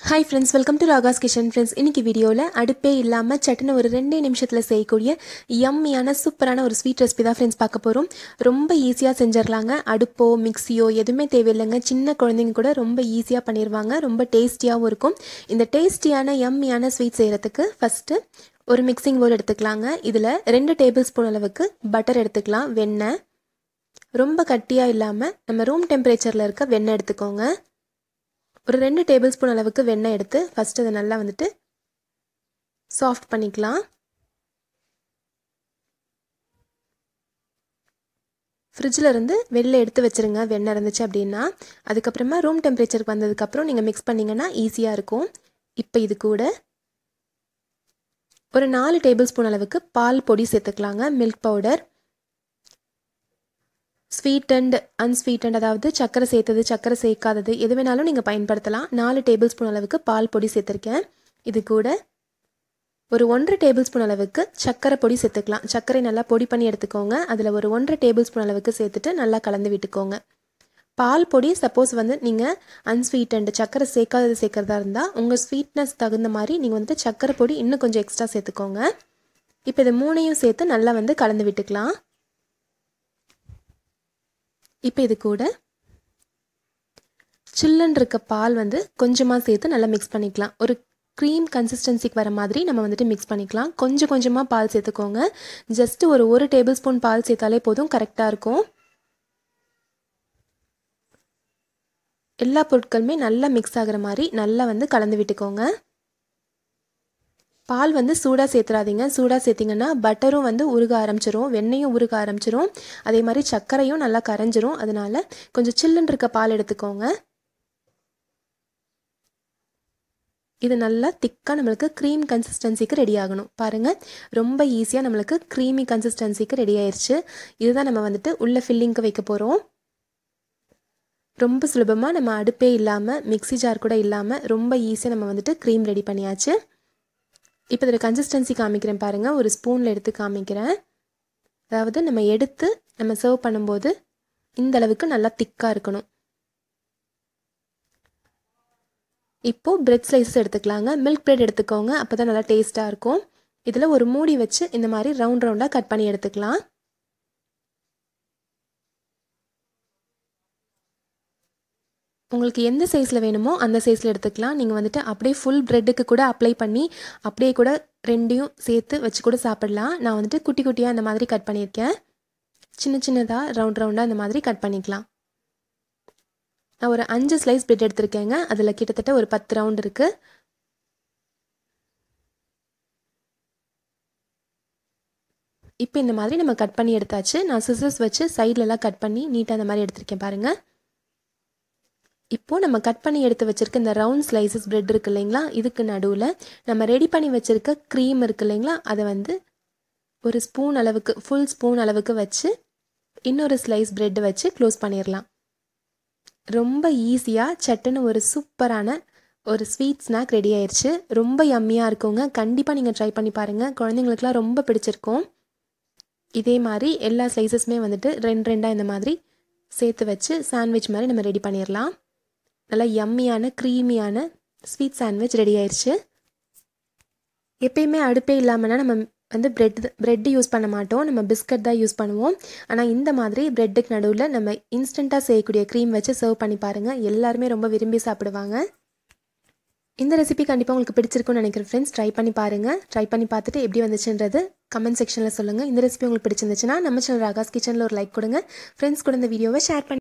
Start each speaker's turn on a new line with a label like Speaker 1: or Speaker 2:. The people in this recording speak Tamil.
Speaker 1: Hi friends, welcome to Raga's Kitchen friends. இன்னைக்கு வீடியோல அடுப்பே இல்லாம சட்டுன ஒரு 2 நிமிஷத்துல செய்யக்கூடிய யம்மியான சூப்பரான ஒரு ஸ்வீட் ரெசிபி தான் friends பார்க்க போறோம். ரொம்ப ஈஸியா செஞ்சிரலாங்க. அடுப்போ மிக்ஸியோ எதுமே தேவையில்லைங்க. சின்ன குழந்தைங்க கூட ரொம்ப ஈஸியா பண்ணிடுவாங்க. ரொம்ப டேஸ்டியாவும் இருக்கும். இந்த டேஸ்டியான யம்மியான ஸ்வீட் செய்யறதுக்கு ஃபர்ஸ்ட் ஒரு மிக்சிங் பவுல் எடுத்துக்கலாங்க. இதுல 2 டேபிள்ஸ்பூன் அளவுக்கு பட்டர் எடுத்துக்கலாம். வெண்ணெய் ரொம்ப கட்டியா இல்லாம நம்ம ரூம் டெம்பரேச்சர்ல இருக்க வெண்ணெய் எடுத்துக்கோங்க. ஒரு 2 டேபிள்ஸ்பூன் அளவுக்கு வெண்ணெய் எடுத்து ஃபர்ஸ்ட் அதை நல்லா சாஃப்ட் பண்ணிக்கலாம். ஃப்ரிட்ஜில் இருந்து வெளில எடுத்து வச்சுருங்க வெண்ணெய் இருந்துச்சு அப்படின்னா. அதுக்கப்புறமா ரூம் டெம்பரேச்சருக்கு வந்ததுக்கப்புறம் நீங்கள் மிக்ஸ் பண்ணிங்கன்னா ஈஸியாக இருக்கும். இப்போ இது கூட ஒரு 4 டேபிள்ஸ்பூன் அளவுக்கு பால் பொடி சேர்த்துக்கலாங்க. Milk powder sweet and unsweetened, அதாவது சக்கரை சேர்த்தது சக்கரை சேர்க்காதது எது வேணாலும் நீங்கள் பயன்படுத்தலாம். 4 டேபிள்ஸ்பூன் அளவுக்கு பால் பொடி சேர்த்துருக்கேன். இது கூட ஒரு 1 டேபிள்ஸ்பூன் அளவுக்கு சக்கரை பொடி சேர்த்துக்கலாம். சர்க்கரை நல்லா பொடி பண்ணி எடுத்துக்கோங்க. அதில் ஒரு 1 டேபிள்ஸ்பூன் அளவுக்கு சேர்த்துட்டு நல்லா கலந்து விட்டுக்கோங்க. பால் பொடி சப்போஸ் நீங்கள் அன்ஸ்வீட்டண்ட் சக்கரை சேர்க்காதது சேர்க்கறதா இருந்தால் உங்கள் ஸ்வீட்னஸ் தகுந்த மாதிரி நீங்கள் சக்கரை பொடி இன்னும் கொஞ்சம் எக்ஸ்ட்ரா சேர்த்துக்கோங்க. இப்போ இது மூணையும் சேர்த்து நல்லா கலந்து விட்டுக்கலாம். இப்போ இது கூட சில்லுன்னு இருக்க பால் கொஞ்சமாக சேர்த்து நல்லா மிக்ஸ் பண்ணிக்கலாம். ஒரு க்ரீம் கன்சிஸ்டன்சிக்கு வர மாதிரி நம்ம மிக்ஸ் பண்ணிக்கலாம். கொஞ்சம் கொஞ்சமாக பால் சேர்த்துக்கோங்க. ஜஸ்ட் ஒரு டேபிள்ஸ்பூன் பால் சேர்த்தாலே போதும், கரெக்டாக இருக்கும். எல்லா பொருட்களுமே நல்லா மிக்ஸ் ஆகிற மாதிரி நல்லா கலந்து விட்டுக்கோங்க. பால் சூடாக சேர்த்துறாதீங்க. சூடாக சேர்த்திங்கன்னா பட்டரும் உருக ஆரம்பிச்சிரும், வெண்ணெயும் உருக ஆரம்பிச்சிரும், அதே மாதிரி சர்க்கரையும் நல்லா கரைஞ்சிரும். அதனால் கொஞ்சம் சில்லுன்னு இருக்க பால் எடுத்துக்கோங்க. இது நல்லா திக்காக நம்மளுக்கு க்ரீம் கன்சிஸ்டன்சிக்கு ரெடி ஆகணும். பாருங்கள், ரொம்ப ஈஸியாக நம்மளுக்கு க்ரீமி கன்சிஸ்டன்சிக்கு ரெடி ஆயிடுச்சு. இதுதான் நம்ம உள்ள ஃபில்லிங்க்கு வைக்க போகிறோம். ரொம்ப சுலபமாக நம்ம அடுப்பே இல்லாமல் மிக்ஸி ஜார் கூட இல்லாமல் ரொம்ப ஈஸியாக நம்ம க்ரீம் ரெடி பண்ணியாச்சு. இப்போ இதில் கன்சிஸ்டன்சி காமிக்கிறேன் பாருங்கள். ஒரு ஸ்பூனில் எடுத்து காமிக்கிறேன். அதாவது நம்ம எடுத்து நம்ம சர்வ் பண்ணும்போது இந்த அளவுக்கு நல்லா திக்காக இருக்கணும். இப்போது பிரெட் ஸ்லைசஸ் எடுத்துக்கலாங்க. மில்க் பிரெட் எடுத்துக்கோங்க, அப்போ தான் நல்லா டேஸ்ட்டாக இருக்கும். இதில் ஒரு மூடி வச்சு இந்த மாதிரி ரவுண்டாக கட் பண்ணி எடுத்துக்கலாம். உங்களுக்கு எந்த சைஸில் வேணுமோ அந்த சைஸில் எடுத்துக்கலாம். நீங்கள் அப்படியே ஃபுல் ப்ரெட்டுக்கு கூட அப்ளை பண்ணி அப்படியே கூட ரெண்டையும் சேர்த்து வச்சு கூட சாப்பிடலாம். நான் குட்டி குட்டியாக இந்த மாதிரி கட் பண்ணியிருக்கேன். சின்ன சின்னதாக ரவுண்டாக இந்த மாதிரி கட் பண்ணிக்கலாம். நான் ஒரு 5 ஸ்லைஸ் பிரெட் எடுத்திருக்கேங்க. அதில் கிட்டத்தட்ட ஒரு 10 ரவுண்ட் இருக்குது. இப்போ இந்த மாதிரி நம்ம கட் பண்ணி எடுத்தாச்சு. நான் சிசர்ஸ் வச்சு சைட்லலாம் கட் பண்ணி நீட்டாக இந்த மாதிரி எடுத்திருக்கேன் பாருங்கள். இப்போது நம்ம கட் பண்ணி எடுத்து வச்சுருக்க இந்த ரவுண்ட் ஸ்லைசஸ் பிரெட் இருக்குது இல்லைங்களா, இதுக்கு நடுவில் நம்ம ரெடி பண்ணி வச்சுருக்க க்ரீம் இருக்குது இல்லைங்களா, அதை ஒரு ஸ்பூன் அளவுக்கு ஃபுல் ஸ்பூன் அளவுக்கு வச்சு இன்னொரு ஸ்லைஸ் பிரெட் வச்சு க்ளோஸ் பண்ணிடலாம். ரொம்ப ஈஸியாக சட்டுன்னு ஒரு சூப்பரான ஒரு ஸ்வீட் ஸ்நாக் ரெடி ஆயிடுச்சு. ரொம்ப யம்மியாக இருக்குங்க. கண்டிப்பாக நீங்கள் ட்ரை பண்ணி பாருங்கள். குழந்தைங்களுக்குலாம் ரொம்ப பிடிச்சிருக்கும். இதே மாதிரி எல்லா ஸ்லைசஸுமே 2 இந்த மாதிரி சேர்த்து வச்சு சாண்ட்விச் மாதிரி நம்ம ரெடி பண்ணிடலாம். நல்லா யம்மியான க்ரீமியான ஸ்வீட் சாண்ட்விச் ரெடி ஆயிடுச்சு. எப்பயுமே அடுப்பே இல்லாமல்னா நம்ம ப்ரெட்டு யூஸ் பண்ண மாட்டோம், நம்ம பிஸ்கட் தான் யூஸ் பண்ணுவோம். ஆனால் இந்த மாதிரி ப்ரெட்டுக்கு நடுவில் நம்ம இன்ஸ்டண்ட்டாக செய்யக்கூடிய க்ரீம் வச்சு சர்வ் பண்ணி பாருங்கள். எல்லாருமே ரொம்ப விரும்பி சாப்பிடுவாங்க. இந்த ரெசிபி கண்டிப்பாக உங்களுக்கு பிடிச்சிருக்குன்னு நினைக்கிறேன் ஃப்ரெண்ட்ஸ். ட்ரை பண்ணி பாருங்கள். ட்ரை பண்ணி பார்த்துட்டு எப்படி வந்துச்சுன்றது கமெண்ட் செக்ஷனில் சொல்லுங்கள். இந்த ரெசிபி உங்களுக்கு பிடிச்சிருந்துச்சுன்னா நம்ம சேனல் ராகாஸ் கிச்சனில் ஒரு லைக் கொடுங்க. ஃப்ரெண்ட்ஸ் கூட இந்த வீடியோவை ஷேர் பண்ணி